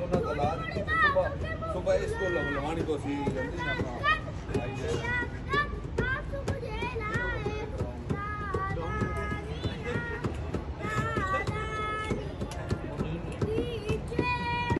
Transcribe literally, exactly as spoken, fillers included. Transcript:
ਉਹਨਾਂ ਦਾ ਇਲਾਜ ਕੀਤਾ ਸੁਬਾ ਸੁਬਾ ਇਸ ਕੋਲ ਲਵਾਣੀ ਤੋਂ ਸੀ ਜਲਦੀ ਨਾ ਆਪਣਾ ਆਈ ਜਾਏ।